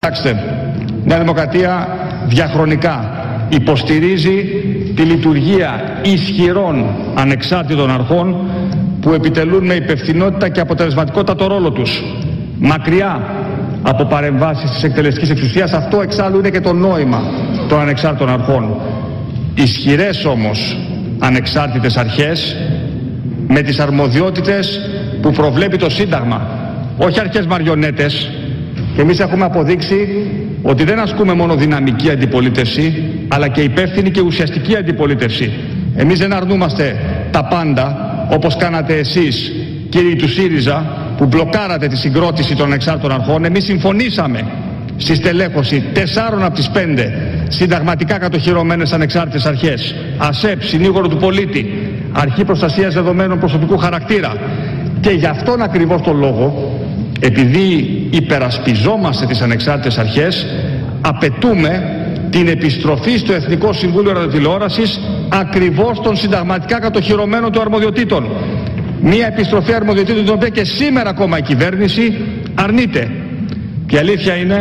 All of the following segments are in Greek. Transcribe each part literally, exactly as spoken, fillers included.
Κοιτάξτε, η Νέα Δημοκρατία διαχρονικά υποστηρίζει τη λειτουργία ισχυρών ανεξάρτητων αρχών που επιτελούν με υπευθυνότητα και αποτελεσματικότητα το ρόλο τους, μακριά από παρεμβάσεις της εκτελεστικής εξουσίας. Αυτό εξάλλου είναι και το νόημα των ανεξάρτητων αρχών. Ισχυρές όμως ανεξάρτητες αρχές με τις αρμοδιότητες που προβλέπει το Σύνταγμα, όχι αρχές μαριονέτες. Και εμείς έχουμε αποδείξει ότι δεν ασκούμε μόνο δυναμική αντιπολίτευση, αλλά και υπεύθυνη και ουσιαστική αντιπολίτευση. Εμείς δεν αρνούμαστε τα πάντα, όπως κάνατε εσείς, κύριοι του ΣΥΡΙΖΑ, που μπλοκάρατε τη συγκρότηση των ανεξάρτητων αρχών. Εμείς συμφωνήσαμε στη στελέχωση τεσσάρων από τις πέντε συνταγματικά κατοχυρωμένες ανεξάρτητες αρχές. ΑΣΕΠ, συνήγορο του πολίτη, Αρχή Προστασίας Δεδομένων Προσωπικού Χαρακτήρα. Και γι' αυτόν ακριβώς τον λόγο, επειδή υπερασπιζόμαστε τις ανεξάρτητες αρχές, απαιτούμε την επιστροφή στο Εθνικό Συμβούλιο Ραδιοτηλεόρασης ακριβώς των συνταγματικά κατοχυρωμένων του αρμοδιοτήτων. Μία επιστροφή αρμοδιοτήτων την οποία και σήμερα ακόμα η κυβέρνηση αρνείται. Και η αλήθεια είναι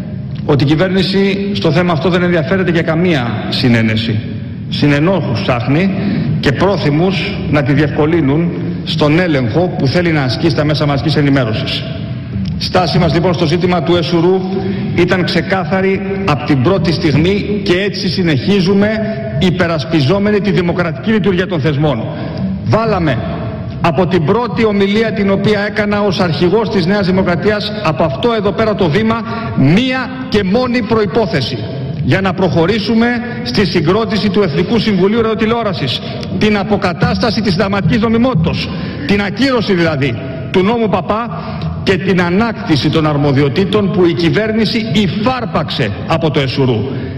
ότι η κυβέρνηση στο θέμα αυτό δεν ενδιαφέρεται για καμία συνένεση. Συνενόχους ψάχνει και πρόθυμους να τη διευκολύνουν στον έλεγχο που θέλει να ασκεί στα μέσα μαζικής ενημέρωσης. Στάση μας λοιπόν στο ζήτημα του ΕΣΟΥΡΟΥ ήταν ξεκάθαρη από την πρώτη στιγμή και έτσι συνεχίζουμε υπερασπιζόμενοι τη δημοκρατική λειτουργία των θεσμών. Βάλαμε από την πρώτη ομιλία την οποία έκανα ως αρχηγός της Νέας Δημοκρατίας από αυτό εδώ πέρα το βήμα μία και μόνη προϋπόθεση για να προχωρήσουμε στη συγκρότηση του Εθνικού Συμβουλίου Ραδιοτηλεόρασης, την αποκατάσταση της συνταγματικής νομιμότητας, την ακύρωση δηλαδή του νόμου Παπά και την ανάκτηση των αρμοδιοτήτων που η κυβέρνηση υφάρπαξε από το ΕΣΟΥΡΟΥ.